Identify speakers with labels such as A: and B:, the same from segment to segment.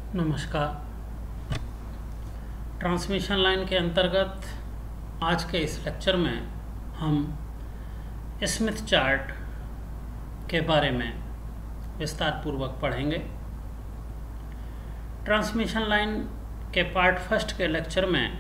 A: नमस्कार। Transmission line के अंतर्गत आज के इस लेक्चर में हम स्मिथ चार्ट के बारे में विस्तार पूर्वक पढ़ेंगे। ट्रांसमिशन लाइन के पार्ट फर्स्ट के लेक्चर में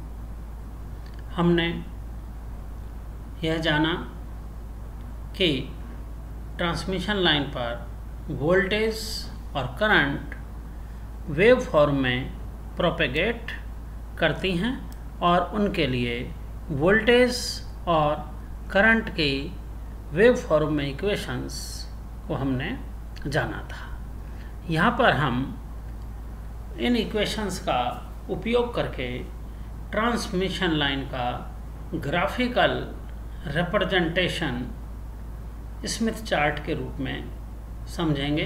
A: हमने यह जाना कि ट्रांसमिशन लाइन पर वोल्टेज और करंट वेव फॉर्म में प्रोपेगेट करती हैं और उनके लिए वोल्टेज और करंट की वेव फॉर्म में इक्वेशंस को हमने जाना था। यहाँ पर हम इन इक्वेशंस का उपयोग करके ट्रांसमिशन लाइन का ग्राफिकल रिप्रेजेंटेशन स्मिथ चार्ट के रूप में समझेंगे।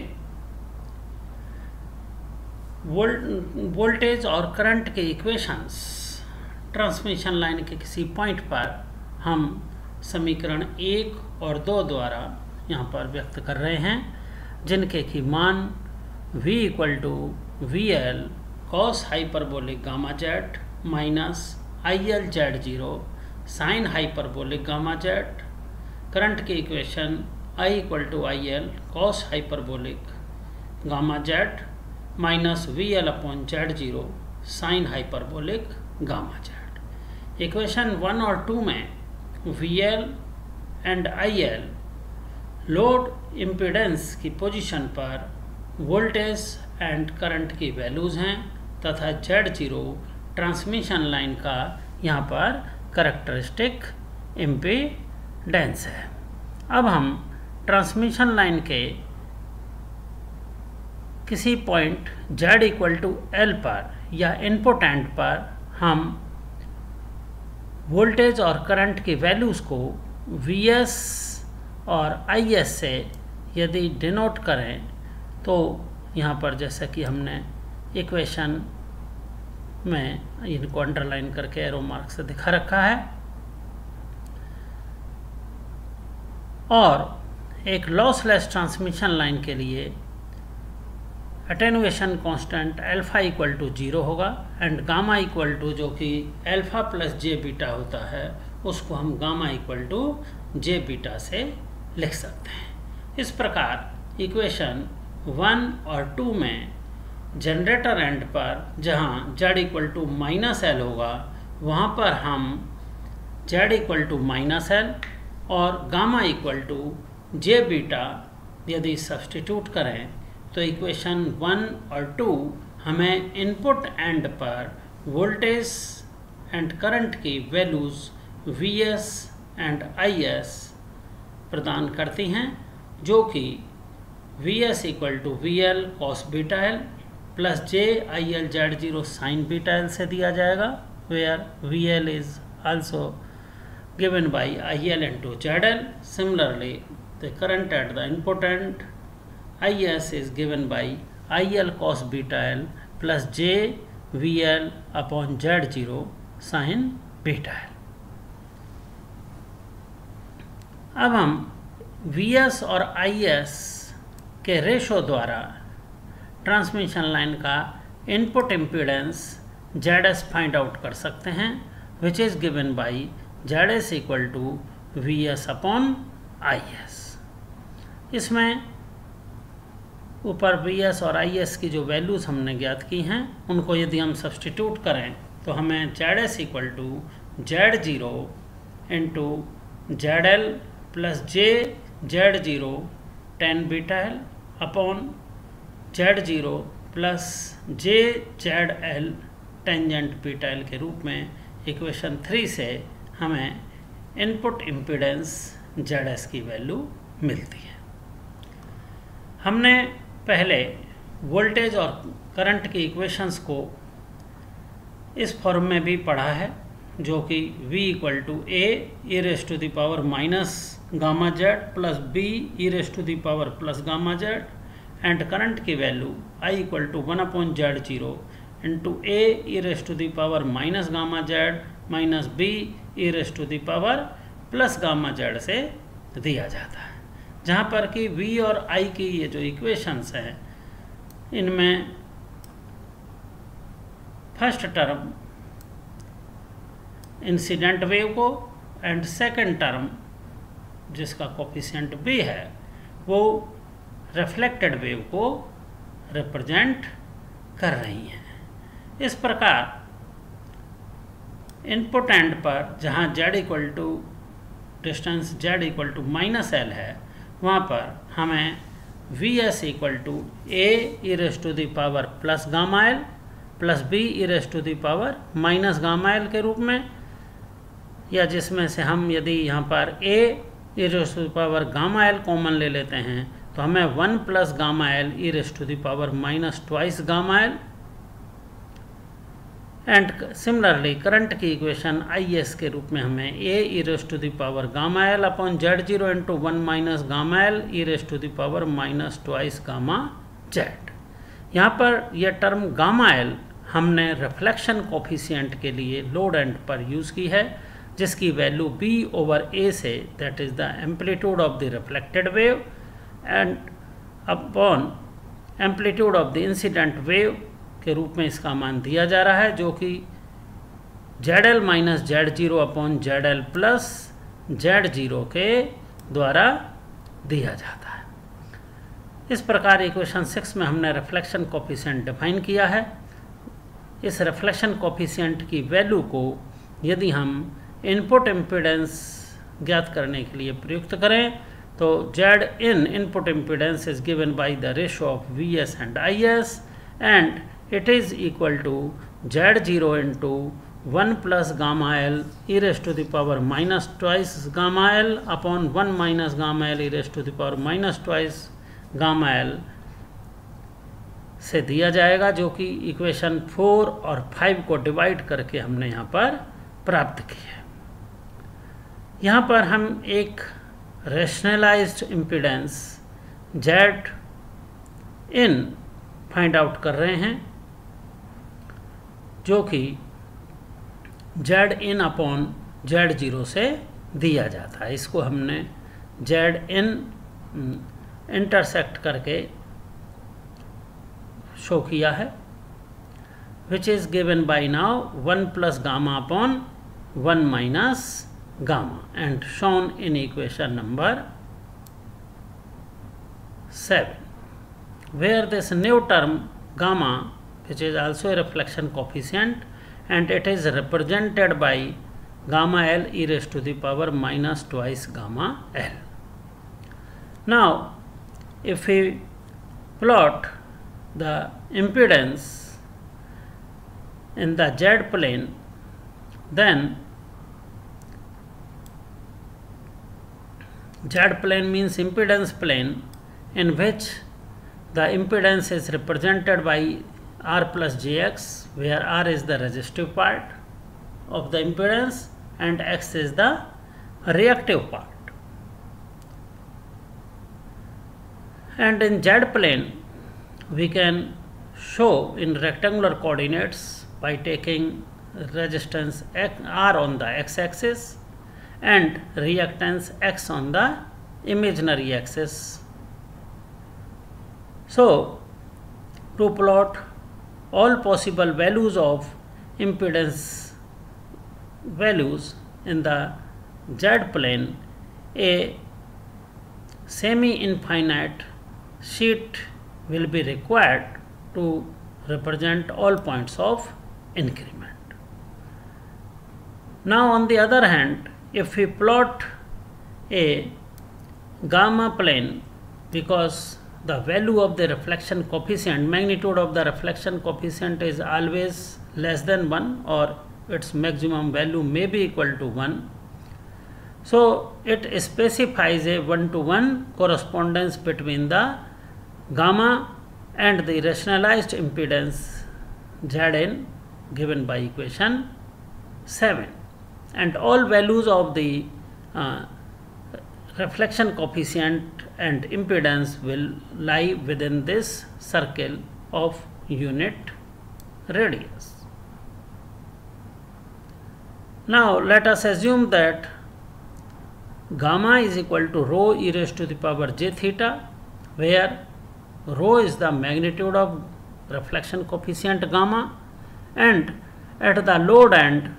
A: वोल्टेज और करंट के इक्वेशंस ट्रांसमिशन लाइन के किसी पॉइंट पर हम समीकरण 1 और 2 द्वारा यहाँ पर व्यक्त कर रहे हैं, जिनके की मान v = VL cos hyperbolic gamma Z minus IL Z0 sine hyperbolic gamma Z. Current की equation I = IL cos hyperbolic gamma Z minus VL/Z0 sine hyperbolic gamma Z. Equation 1 और 2 में VL and IL load impedance की position पर voltage and current की values हैं तथा Z0 transmission line का यहाँ पर करैक्टरिस्टिक इम्पीडेंस है। अब हम ट्रांसमिशन लाइन के किसी पॉइंट Z = L पर या इनपुट एंड पर हम वोल्टेज और करंट की वैल्यूज़ को Vs और Is से यदि डिनोट करें तो यहाँ पर जैसा कि हमने इक्वेशन में इनको अंडरलाइन करके एरो मार्क से दिखा रखा है, और एक लॉसलेस ट्रांसमिशन लाइन के लिए अटेनुएशन कांस्टेंट अल्फा = 0 होगा एंड गामा = जो कि अल्फा प्लस जे बीटा होता है उसको हम गामा = जे बीटा से लिख सकते हैं। इस प्रकार इक्वेशन 1 और 2 में जनरेटर एंड पर जहाँ Z = -L होगा वहाँ पर हम Z = -L और गामा = जे बीटा यदि सब्स्टिट्यूट करें तो इक्वेशन 1 और 2 हमें इनपुट एंड पर वोल्टेज एंड करंट की वैल्यूज़ Vs एंड Is प्रदान करती हैं, जो कि Vs = VL cos beta L plus JIL Z0 sin beta L से दिया जाएगा, where VL is also given by IL into ZL. Similarly, the current at the input end Is is given by IL cos beta L plus JVL/Z0 sin beta L। अब हम Vs और Is के ratio द्वारा transmission line का input impedance Zs find out कर सकते हैं, which is given by Zs = Vs/Is। इसमें ऊपर Vs और Is की जो वैल्यूज़ हमने ज्ञात की हैं उनको यदि हम सब्स्टिट्यूट करें तो हमें Zs = Z0 into ZL plus JZ0 tan beta L upon Z0 plus JZL tangent beta L के रूप में इक्वेशन 3 से हमें इनपुट इम्पीडेंस Zs की वैल्यू मिलती है। हमने पहले वोल्टेज और करंट की इक्वेशंस को इस फॉर्म में भी पढ़ा है, जो कि V = A e⁻⁻ gamma Z plus B e⁻+ gamma Z and current की value I = 1/Z0 into A e⁻⁻ gamma Z minus B e⁻+ gamma Z से दिया जाता है, जहाँ पर कि V और I की ये जो इक्वेशंस हैं इनमें फर्स्ट टर्म इंसिडेंट वेव को एंड सेकंड टर्म जिसका कोफिशिएंट b है वो रिफ्लेक्टेड वेव को रिप्रेजेंट कर रही हैं। इस प्रकार इनपुट एंड पर जहाँ z equal to distance z equal to -l है वहाँ पर हमें Vs equal to a e raise to the power plus gamma l प्लस b e raise to the power minus gamma l के रूप में, या जिसमें से हम यदि यहाँ पर a e raise to the power gamma l common ले लेते हैं तो हमें 1 plus gamma l e raise to the power minus twice gamma l। And similarly current की इक्वेशन Is के रूप में हमें a e raise to the power gamma l upon z0 into 1 minus gamma l e raise to the power minus twice gamma z। यहाँ पर यह term gamma l हमने reflection coefficient के लिए लोड एंड पर यूज़ की है, जिसकी वैल्यू b ओवर a से, that is the amplitude of the reflected wave and upon amplitude of the incident wave के रूप में इसका मान दिया जा रहा है, जो कि ZL minus Z0 upon ZL plus Z0 के द्वारा दिया जाता है। इस प्रकार इक्वेशन 6 में हमने रिफ्लेक्शन कोफिशिएंट डिफाइन किया है। इस रिफ्लेक्शन कोफिशिएंट की वैल्यू को यदि हम इनपुट इम्पीडेंस ज्ञात करने के लिए प्रयुक्त करें तो Zin input impedance is given by the ratio of Vs and Is and it is equal to Z0 into 1 plus gamma L e raised to the power minus twice gamma L upon 1 minus gamma L e raised to the power minus twice gamma L से दिया जाएगा, जो कि equation 4 और 5 को divide करके हमने यहाँ पर प्राप्त की है। यहाँ पर हम एक rationalised impedance Zin find out कर रहे हैं, जो कि Zin अपॉन Z0 से दिया जाता है। इसको हमने Zin इंटरसेक्ट करके शो किया है, which is given by now 1 plus gamma upon 1 minus gamma and shown in equation number 7, where this new term gamma, which is also a reflection coefficient, and it is represented by gamma L e raised to the power minus twice gamma L. Now, if we plot the impedance in the Z plane, then Z plane means impedance plane in which the impedance is represented by R plus Jx, where R is the resistive part of the impedance and X is the reactive part. And in Z plane, we can show in rectangular coordinates by taking resistance R on the x-axis and reactance X on the imaginary axis. So, to plot all possible values of impedance values in the Z plane, a semi-infinite sheet will be required to represent all points of increment. Now, on the other hand, if we plot a gamma plane, because the value of the reflection coefficient, magnitude of the reflection coefficient is always less than 1 or its maximum value may be equal to 1. So, it specifies a 1-to-1 correspondence between the gamma and the rationalized impedance Zn given by equation 7, and all values of the reflection coefficient and impedance will lie within this circle of unit radius. Now, let us assume that gamma is equal to rho e raised to the power j theta, where rho is the magnitude of reflection coefficient gamma and at the load end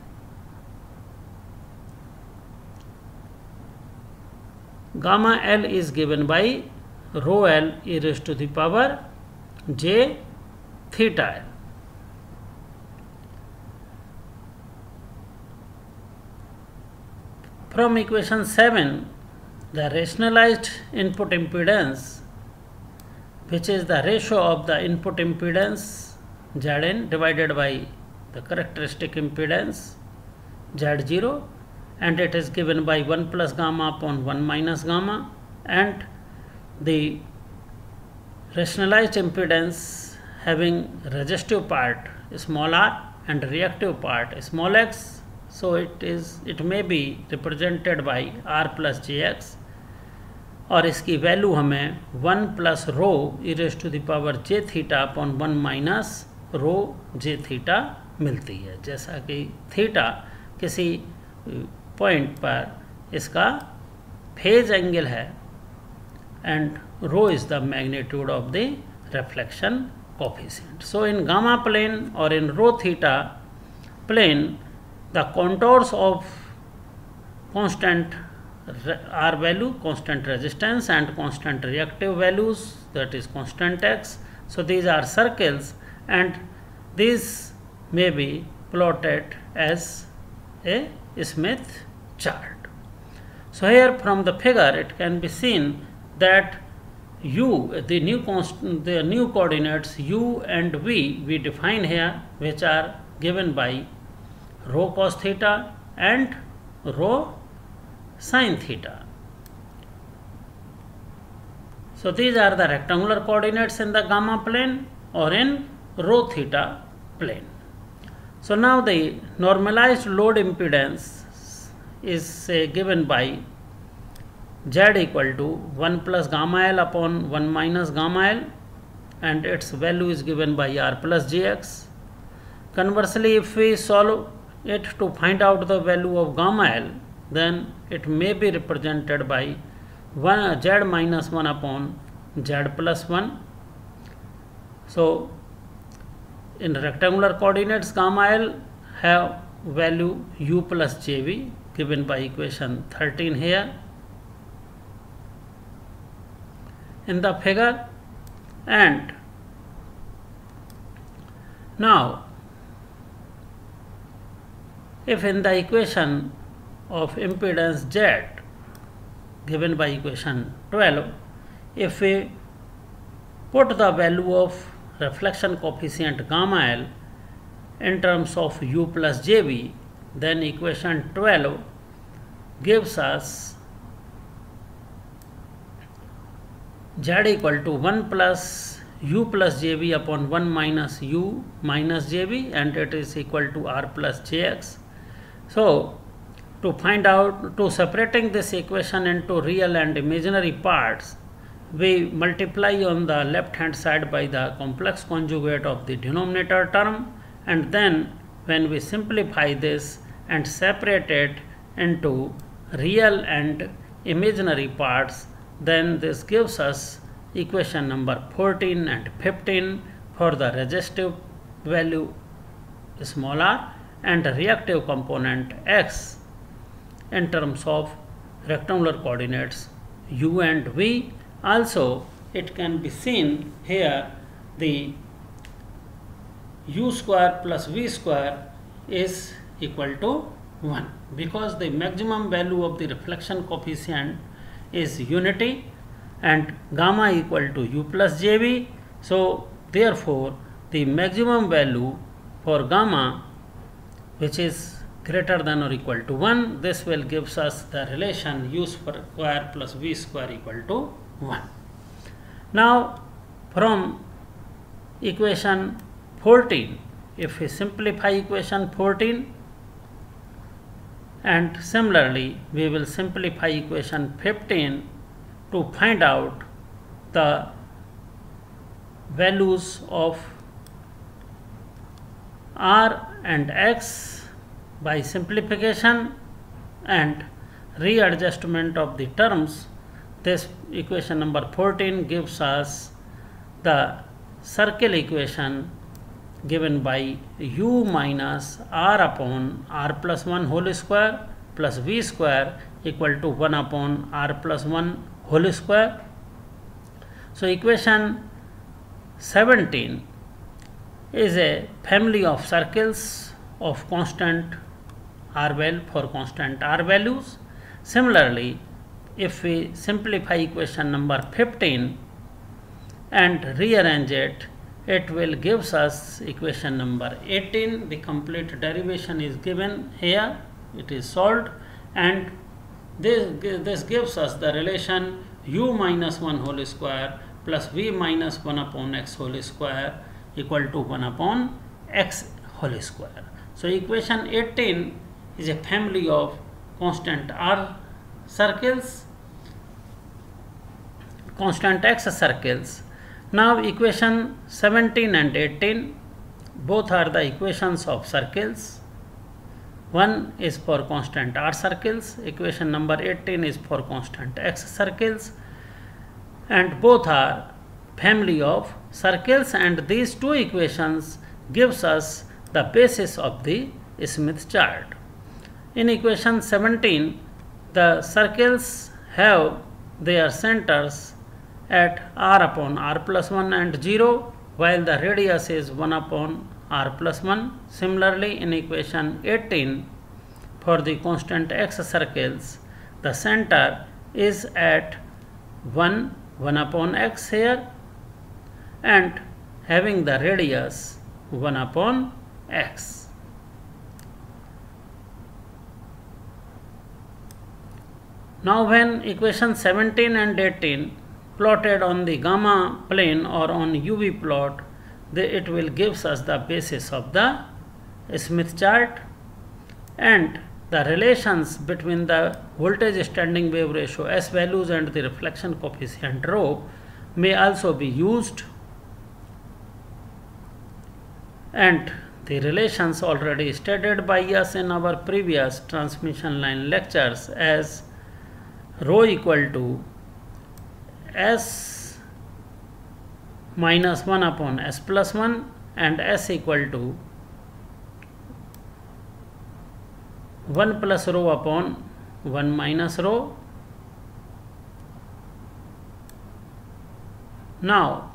A: gamma L is given by rho L e raised to the power j theta L. From equation 7, the rationalized input impedance, which is the ratio of the input impedance Zn divided by the characteristic impedance Z0, and it is given by 1 plus gamma upon 1 minus gamma, and the rationalized impedance having resistive part small r and reactive part small x. So it may be represented by r plus jx, और इसकी value हमें 1 plus rho e raise to the power J theta upon 1 minus rho J theta मिलती है, जैसा कि theta किसी point पर इसका फेज एंगल है and rho is the magnitude of the reflection coefficient. So in gamma plane और in rho theta plane the contours of constant R value, constant resistance and constant reactive values, that is constant x. So these are circles and these may be plotted as a Smith chart. So here from the figure it can be seen that u, the new coordinates u and v we define here, which are given by rho cos theta and rho sin theta. So these are the rectangular coordinates in the gamma plane or in rho theta plane. So now the normalized load impedance is given by Z equal to 1 plus gamma L upon 1 minus gamma L, and its value is given by R plus Jx. Conversely, if we solve it to find out the value of gamma L, then it may be represented by Z minus 1 upon Z plus 1. So in rectangular coordinates, gamma L have value u plus jv given by equation 13 here in the figure. And now if in the equation of impedance Z given by equation 12, if we put the value of reflection coefficient gamma L in terms of u plus jv, then equation 12 gives us Z equal to 1 plus u plus jv upon 1 minus u minus jv, and it is equal to r plus jx. So to separating this equation into real and imaginary parts, we multiply on the left hand side by the complex conjugate of the denominator term, and then when we simplify this and separate it into real and imaginary parts, then this gives us equation number 14 and 15 for the resistive value small r and reactive component x in terms of rectangular coordinates u and v. Also it can be seen here the u square plus v square is equal to 1, because the maximum value of the reflection coefficient is unity and gamma equal to u plus jv. So therefore the maximum value for gamma, which is greater than or equal to 1, this will gives us the relation u square plus v square equal to 1. Now from equation 14, if we simplify equation 14, and similarly we will simplify equation 15 to find out the values of r and x by simplification and readjustment of the terms. This equation number 14 gives us the circle equation given by u minus r upon r plus 1 whole square plus v square equal to 1 upon r plus 1 whole square. So equation 17 is a family of circles of constant r value for constant r values. Similarly, if we simplify equation number 15 and rearrange it, it will gives us equation number 18. The complete derivation is given here. It is solved, and this gives us the relation u minus 1 whole square plus v minus 1 upon x whole square equal to 1 upon x whole square. So equation 18 is a family of constant r circles, constant x circles. Now equation 17 and 18 both are the equations of circles. One is for constant r circles, equation number 18 is for constant x circles, and both are family of circles, and these two equations gives us the basis of the Smith chart. In equation 17, the circles have their centers at r upon r plus 1 and 0, while the radius is 1 upon r plus 1. Similarly, in equation 18, for the constant x circles, the center is at 1 upon x here, and having the radius 1 upon x. Now when equation 17 and 18 plotted on the gamma plane or on UV plot, it will gives us the basis of the Smith chart, and the relations between the voltage standing wave ratio S values and the reflection coefficient rho may also be used, and the relations already stated by us in our previous transmission line lectures as rho equal to S minus 1 upon S plus 1 and S equal to 1 plus rho upon 1 minus rho. Now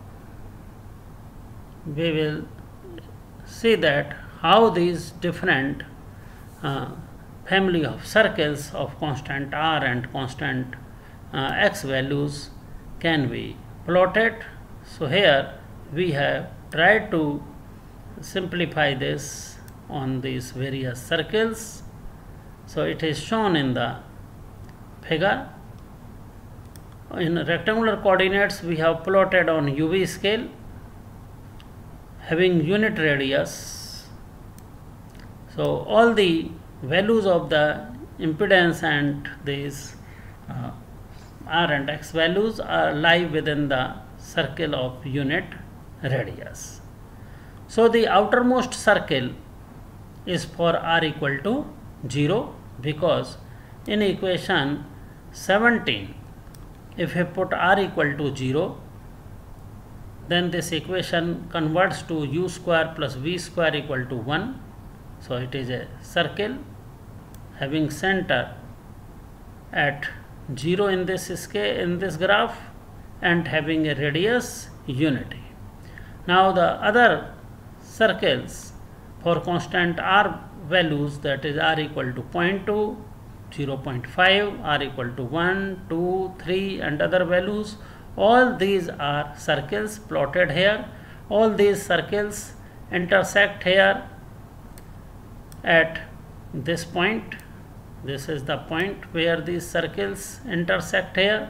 A: we will see that how these different family of circles of constant r and constant x values can be plotted. So here we have tried to simplify this on these various circles. So it is shown in the figure. In rectangular coordinates, we have plotted on UV scale having unit radius. So all the values of the impedance and these r and x values are lie within the circle of unit radius. So the outermost circle is for r equal to 0, because in equation 17, if we put r equal to 0, then this equation converts to u square plus v square equal to 1. So it is a circle having center at 0 in this scale, in this graph, and having a radius unity. Now the other circles for constant r values, that is r equal to 0.2, 0.5, r equal to 1, 2, 3 and other values, all these are circles plotted here. All these circles intersect here at this point. This is the point where these circles intersect here.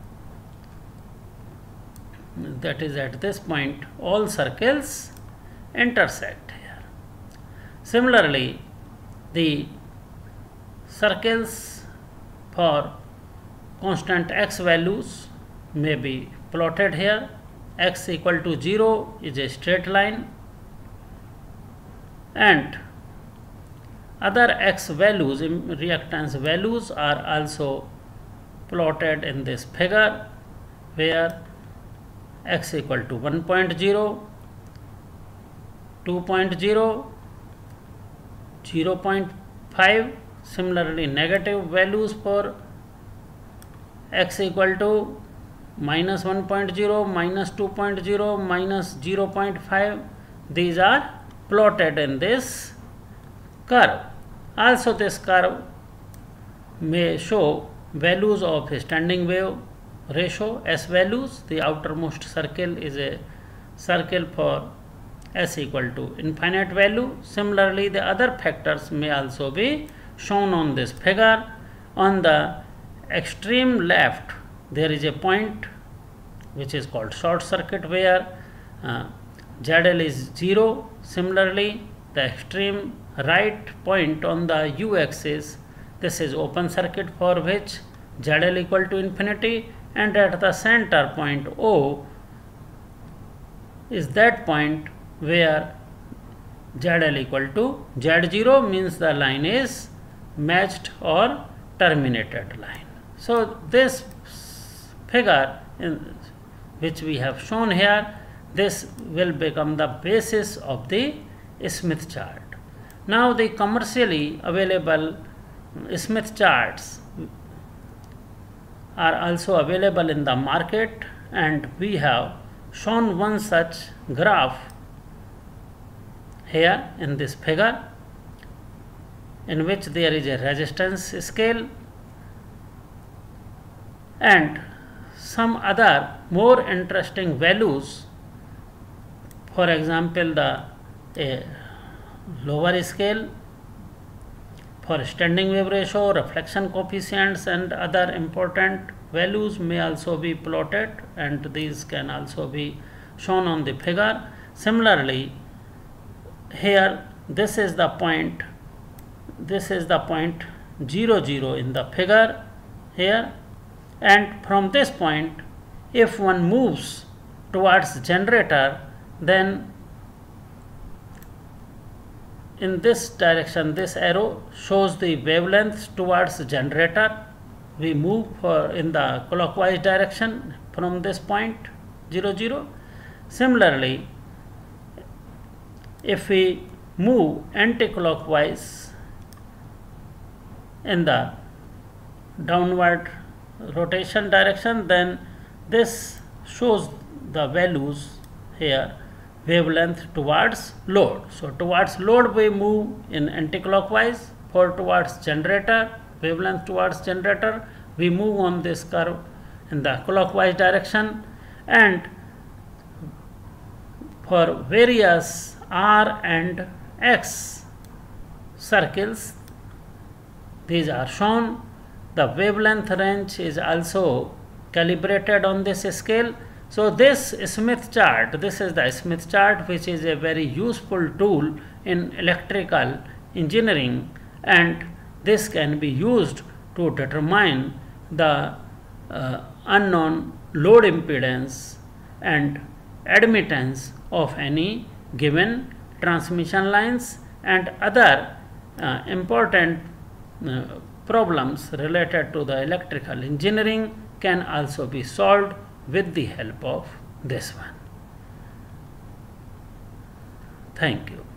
A: That is, at this point all circles intersect here. Similarly, the circles for constant x values may be plotted here. X equal to 0 is a straight line, and other x values, reactance values, are also plotted in this figure, where x equal to 1.0, 2.0, 0.5. Similarly, negative values for x equal to minus 1.0, minus 2.0, minus 0.5. These are plotted in this curve. Also, this curve may show values of standing wave ratio, S values. The outermost circle is a circle for S equal to infinite value. Similarly, the other factors may also be shown on this figure. On the extreme left, there is a point which is called short circuit where ZL is 0. Similarly, the extreme right point on the U axis, this is open circuit for which ZL equal to infinity, and at the center point O is that point where ZL equal to Z0, means the line is matched or terminated line. So this figure which we have shown here, this will become the basis of the Smith chart. Now the commercially available Smith charts are also available in the market, and we have shown one such graph here in this figure, in which there is a resistance scale and some other more interesting values. For example, the lower scale for standing wave ratio, reflection coefficients, and other important values may also be plotted, and these can also be shown on the figure. Similarly, here this is the point 0, 0 in the figure here, and from this point, if one moves towards generator, then in this direction, this arrow shows the wavelength towards generator. We move in the clockwise direction from this point 0, 0. Similarly, if we move anti-clockwise in the downward rotation direction, then this shows the values here, wavelength towards load. So towards load we move in anti-clockwise. For towards generator, wavelength towards generator, we move on this curve in the clockwise direction. And for various R and X circles, these are shown. The wavelength range is also calibrated on this scale. So this Smith chart, this is the Smith chart, which is a very useful tool in electrical engineering, and this can be used to determine the unknown load impedance and admittance of any given transmission lines, and other important problems related to the electrical engineering can also be solved with the help of this one. Thank you.